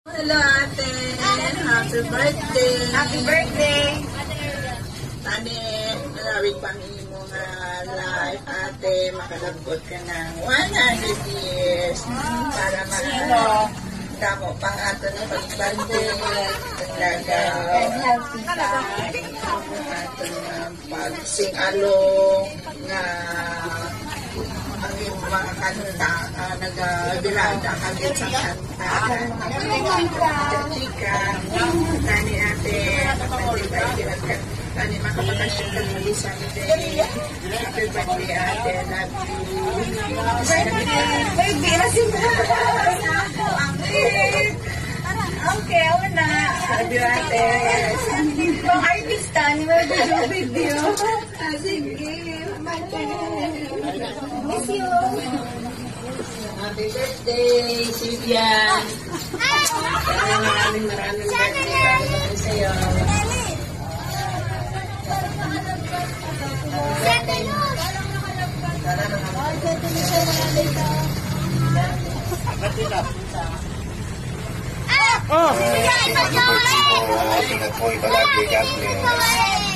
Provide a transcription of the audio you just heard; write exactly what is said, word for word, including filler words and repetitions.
Hello, ate. Happy birthday. Happy birthday. Tani, maraming pangimo nga life, ate. Makalabot ka ng one hundred years. Para mga damo pang ato na pag-birthday. Paglagaw. Healthy ka. Ato na pag-sing-along nga ang iyong mga kanta, uh, nag-birada kagit sa kanta. Chika, tani ate, kapatid ay tani makapagkasyon ka muli sa atin. Happy birthday ate, love you. Baby, lasing ka. Okay, una. Happy ate. Kung artista, ni mo video video. Sige, miss you. Happy birthday, Sylvian. Maraming maraming birthday para sa'yo. Oh! Happy birthday po. Ingat po ito lagi. God bless.